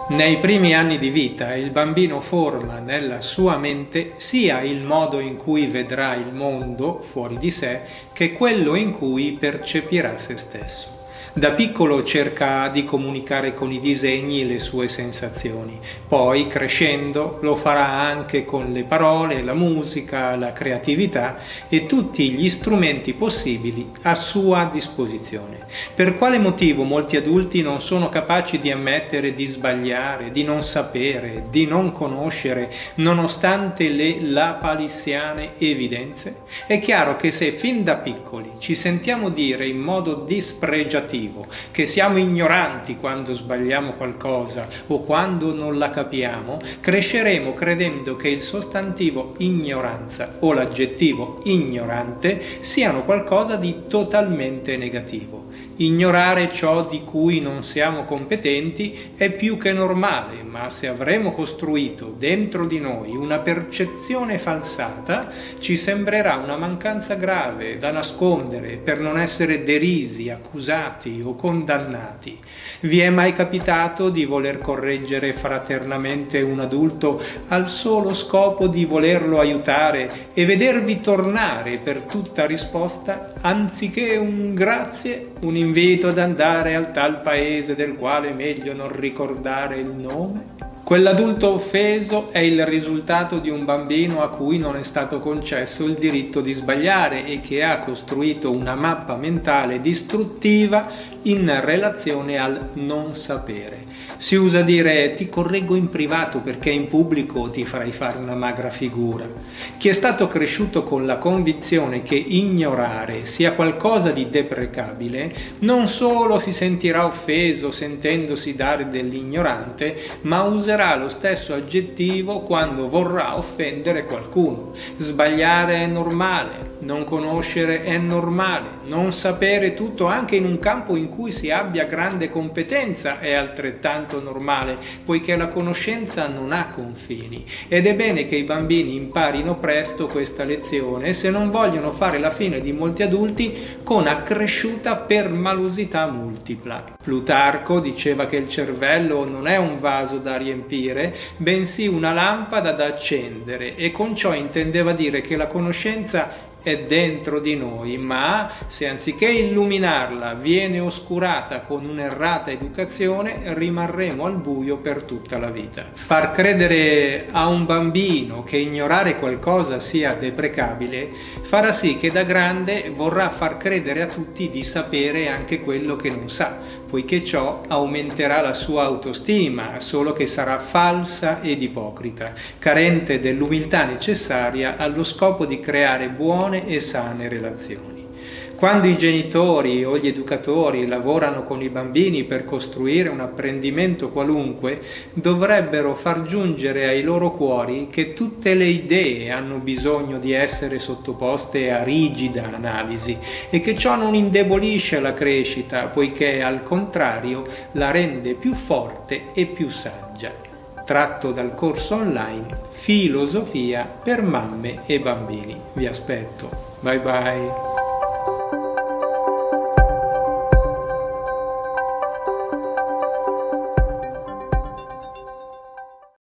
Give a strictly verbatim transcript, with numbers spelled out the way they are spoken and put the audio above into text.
Nei primi anni di vita il bambino forma nella sua mente sia il modo in cui vedrà il mondo fuori di sé che quello in cui percepirà se stesso. Da piccolo cerca di comunicare con i disegni le sue sensazioni, poi crescendo lo farà anche con le parole, la musica, la creatività e tutti gli strumenti possibili a sua disposizione. Per quale motivo molti adulti non sono capaci di ammettere di sbagliare, di non sapere, di non conoscere, nonostante le lapalissiane evidenze? È chiaro che se fin da piccoli ci sentiamo dire in modo dispregiativo che siamo ignoranti quando sbagliamo qualcosa o quando non la capiamo, cresceremo credendo che il sostantivo ignoranza o l'aggettivo ignorante siano qualcosa di totalmente negativo. Ignorare ciò di cui non siamo competenti è più che normale, ma se avremo costruito dentro di noi una percezione falsata, ci sembrerà una mancanza grave da nascondere per non essere derisi, accusati o condannati. Vi è mai capitato di voler correggere fraternamente un adulto al solo scopo di volerlo aiutare e vedervi tornare per tutta risposta, anziché un grazie, un invito ad andare al tal paese del quale è meglio non ricordare il nome? Quell'adulto offeso è il risultato di un bambino a cui non è stato concesso il diritto di sbagliare e che ha costruito una mappa mentale distruttiva in relazione al non sapere. Si usa dire: ti correggo in privato perché in pubblico ti farai fare una magra figura. Chi è stato cresciuto con la convinzione che ignorare sia qualcosa di deprecabile, non solo si sentirà offeso sentendosi dare dell'ignorante, ma userà lo stesso aggettivo quando vorrà offendere qualcuno. Sbagliare è normale, non conoscere è normale, non sapere tutto anche in un campo in cui si abbia grande competenza è altrettanto normale, poiché la conoscenza non ha confini, ed è bene che i bambini imparino presto questa lezione se non vogliono fare la fine di molti adulti con accresciuta permalosità multipla. Plutarco diceva che il cervello non è un vaso da riempire, bensì una lampada da accendere, e con ciò intendeva dire che la conoscenza è dentro di noi, ma se anziché illuminarla viene oscurata con un'errata educazione, rimarremo al buio per tutta la vita. Far credere a un bambino che ignorare qualcosa sia deprecabile farà sì che da grande vorrà far credere a tutti di sapere anche quello che non sa, poiché ciò aumenterà la sua autostima, solo che sarà falsa ed ipocrita, carente dell'umiltà necessaria allo scopo di creare buone e sane relazioni. Quando i genitori o gli educatori lavorano con i bambini per costruire un apprendimento qualunque, dovrebbero far giungere ai loro cuori che tutte le idee hanno bisogno di essere sottoposte a rigida analisi e che ciò non indebolisce la crescita, poiché al contrario la rende più forte e più saggia. Tratto dal corso online Filosofia per mamme e bambini. Vi aspetto. Bye bye.